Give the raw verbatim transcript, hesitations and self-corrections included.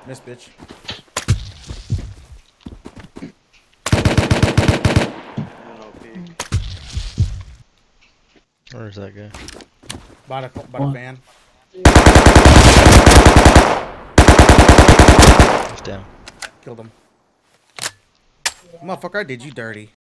Miss, bitch. Where's that guy? Bought a, bought a van. He's down. Killed him. Motherfucker, I did you dirty.